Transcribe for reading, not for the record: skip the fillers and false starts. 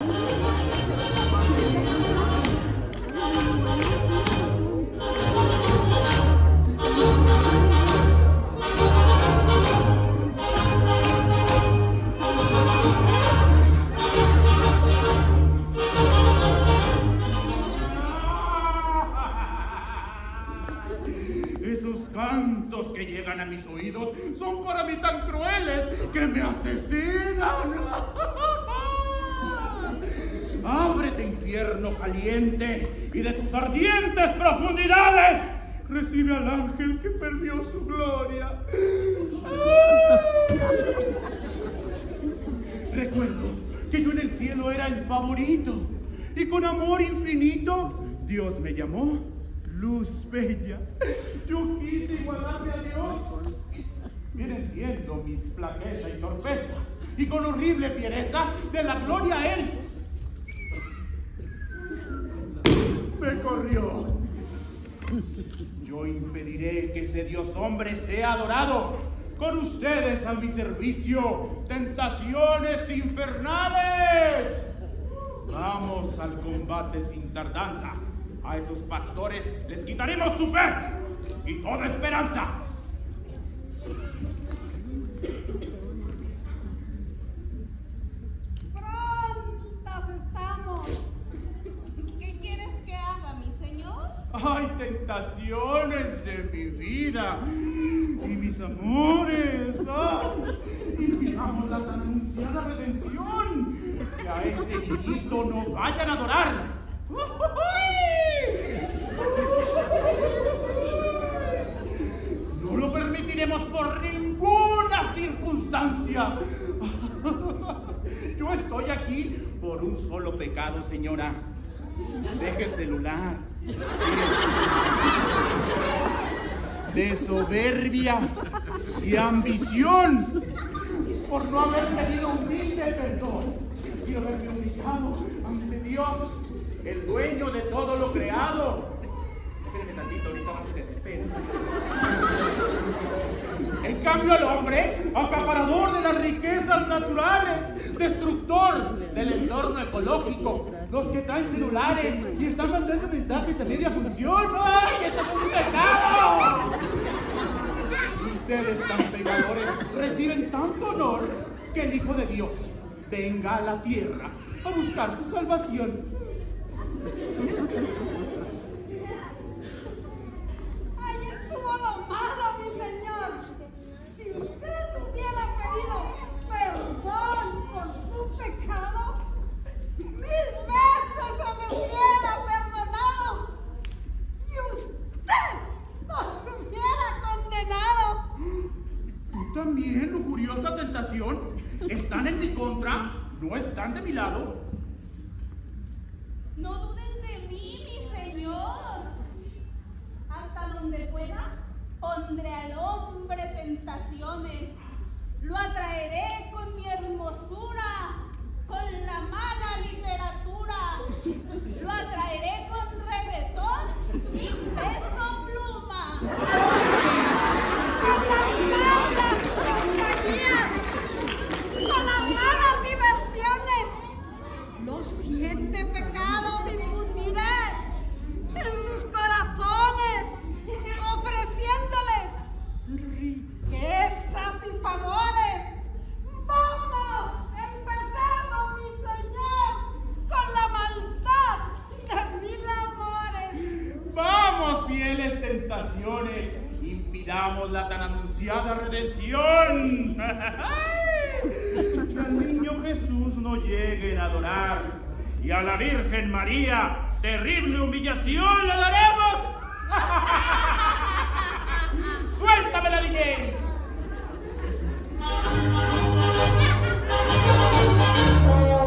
Que llegan a mis oídos son para mí tan crueles que me asesinan. Ábrete, infierno caliente, y de tus ardientes profundidades recibe al ángel que perdió su gloria. Recuerdo que yo en el cielo era el favorito, y con amor infinito Dios me llamó luz bella. Yo quise igualarme a Dios. Bien entiendo mi flaqueza y torpeza, y con horrible fiereza de la gloria a Él me corrió. Yo impediré que ese Dios hombre sea adorado. Con ustedes a mi servicio, tentaciones infernales. Vamos al combate sin tardanza. A esos pastores les quitaremos su fe y toda esperanza. Prontas estamos. ¿Qué quieres que haga, mi señor? ¡Ay, tentaciones de mi vida y mis amores! ¡Ay! Impidamos la tan anunciada redención. Que a ese niñito no vayan a adorar. No lo permitiremos por ninguna circunstancia. Yo estoy aquí por un solo pecado, señora. Deje el celular. De soberbia y ambición, por no haber pedido humilde perdón y haberme humillado ante Dios, el dueño de todo lo creado. Espérenme tantito, ahorita vamos a espérense. En cambio, el hombre, acaparador de las riquezas naturales, destructor del entorno ecológico, los que traen celulares y están mandando mensajes a media función. ¡Ay, eso es un pecado! Ustedes, tan pecadores, reciben tanto honor que el Hijo de Dios venga a la tierra a buscar su salvación. Ahí estuvo lo malo, mi señor. Si usted hubiera pedido perdón por su pecado, 1000 veces se le hubiera perdonado. Y usted nos hubiera condenado. ¿Tú también, lujuriosa tentación? ¿Están en mi contra? ¿No están de mi lado? No dudes de mí, mi señor. Hasta donde pueda, pondré al hombre tentaciones. Lo atraeré con mi hermosura, con la mala literatura. Lo atraeré con reggaetón y peso pluma. Con las malas compañías, con las malas diversiones. Los 7 pecados infundiré en sus corazones, ofreciéndoles riquezas y favores. ¡Vamos! ¡Empecemos, mi señor, con la maldad de 1000 amores! ¡Vamos, fieles tentaciones! ¡Impidamos la tan anunciada redención! Que al niño Jesús no lleguen a adorar, y a la Virgen María terrible humillación le daremos. ¡Suéltame la DJ!